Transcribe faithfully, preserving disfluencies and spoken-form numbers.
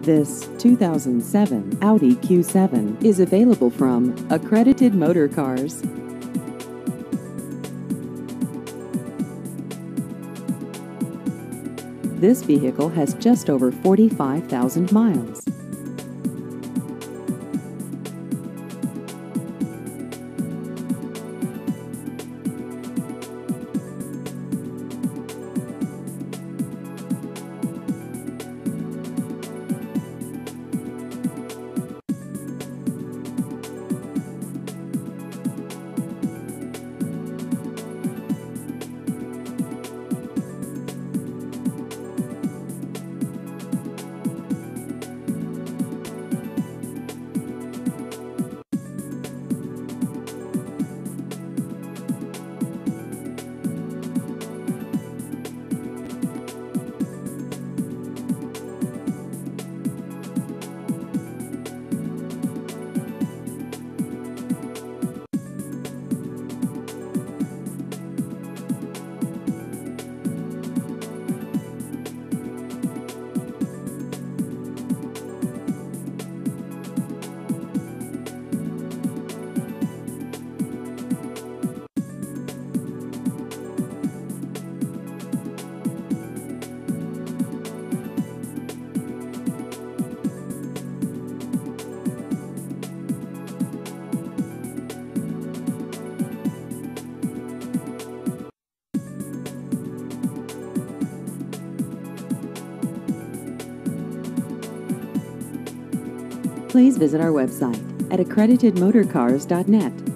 This two thousand seven Audi Q seven is available from Accredited Motorcars. This vehicle has just over forty-five thousand miles. Please visit our website at accredited motorcars dot net